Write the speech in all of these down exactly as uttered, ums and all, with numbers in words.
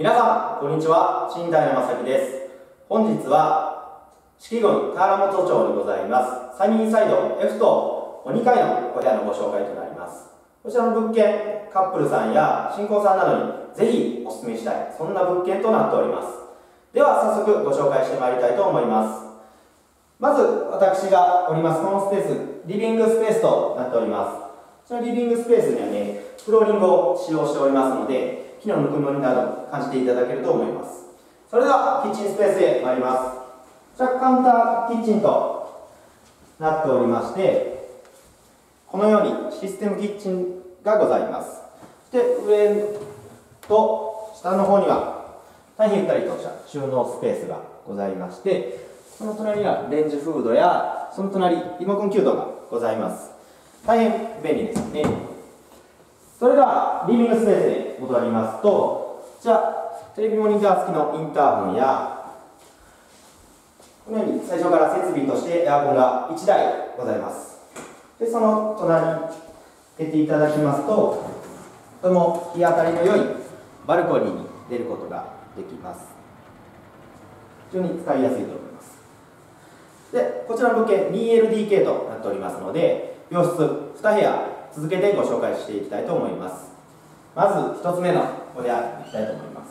皆さん、こんにちは。新台のまさきです。本日は、四季郡田原本町にございます、サニーサイド F とにかいのお部屋のご紹介となります。こちらの物件、カップルさんや新婚さんなどにぜひお勧めしたい、そんな物件となっております。では、早速ご紹介してまいりたいと思います。まず、私がおります、このスペース、リビングスペースとなっております。こちらリビングスペースにはね、フローリングを使用しておりますので、木のぬくもりなど感じていただけると思います。それでは、キッチンスペースへ参ります。こちらカウンターキッチンとなっておりまして、このようにシステムキッチンがございます。そして上と下の方には大変ゆったりとした収納スペースがございまして、その隣にはレンジフードや、その隣リモコン給湯がございます。大変便利ですね。それではリビングスペースへ戻りますと、こちらテレビモニター付きのインターホンや、このように最初から設備としてエアコンがいちだいございます。で、その隣に出ていただきますと、とても日当たりの良いバルコニーに出ることができます。非常に使いやすいと思います。で、こちらの物件 にエルディーケー となっておりますので、洋室にへや続けてご紹介していきたいと思います。まずひとつめのお部屋に行きたいと思います。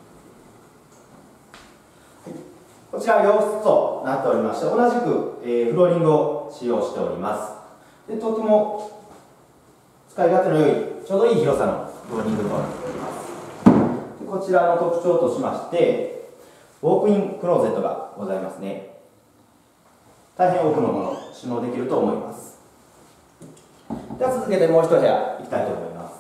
はい、こちら洋室となっておりまして、同じく、えー、フローリングを使用しております。で、とても使い勝手の良い、ちょうどいい広さのフローリングとなっております。で、こちらの特徴としまして、ウォークインクローゼットがございますね。大変多くのものを収納できると思います。では続けてもう一部屋行きたいと思います。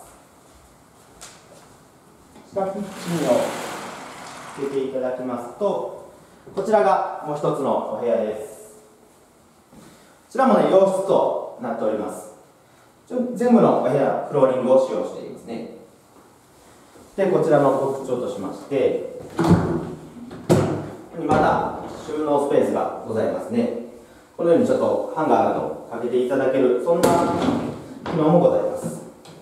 こちらキッチンを出ていただきますと、こちらがもう一つのお部屋です。こちらもね、洋室となっております。全部のお部屋、フローリングを使用していますね。で、こちらの特徴としまして、ここにまた収納スペースがございますね。このようにちょっとハンガーなどをかけていただける、そんな機能もございます。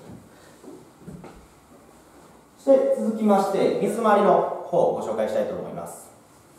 そして続きまして、水回りの方をご紹介したいと思います。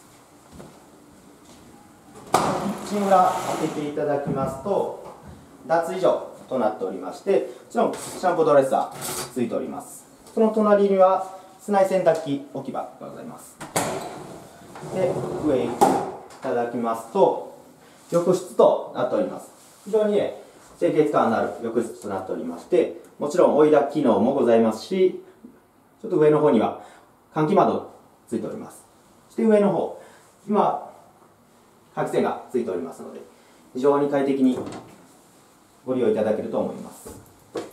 キッチン裏開けていただきますと、脱衣所となっておりまして、もちろんシャンプードレッサーついております。その隣には室内洗濯機置き場がございます。で、上へいただきますと、浴室となっております。非常にね、清潔感のある浴室となっておりまして、もちろん追い焚き機能もございますし、ちょっと上の方には換気窓ついております。そして上の方、今、換気扇がついておりますので、非常に快適にご利用いただけると思います。続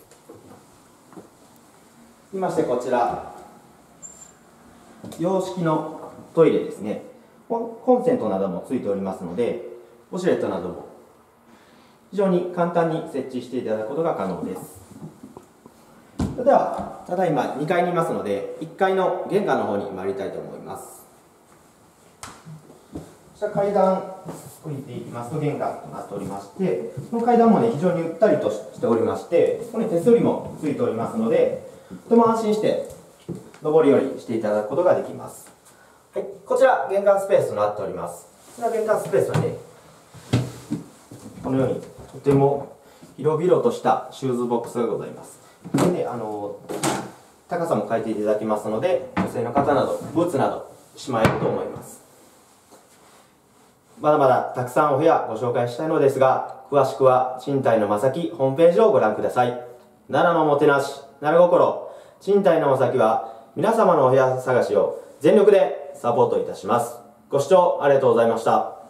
きまして、こちら、洋式のトイレですね。コンセントなどもついておりますので、ウォシュレットなども非常に簡単に設置していただくことが可能です。それでは、ただいまにかいにいますので、いっかいの玄関の方に参りたいと思います。こちら階段降りていきますと玄関となっておりまして、この階段もね、非常にゆったりとしておりまして、ここに手すりもついておりますので、とても安心して上り下りしていただくことができます。はい、こちら玄関スペースとなっております。こちら玄関スペースはね、このようにとても広々としたシューズボックスがございます。でね、あの高さも変えていただきますので、女性の方などブーツなどしまえると思います。まだまだたくさんお部屋ご紹介したいのですが、詳しくは賃貸のまさきホームページをご覧ください。奈良のもてなし、奈良心、賃貸のまさきは皆様のお部屋探しを全力でサポートいたします。ご視聴ありがとうございました。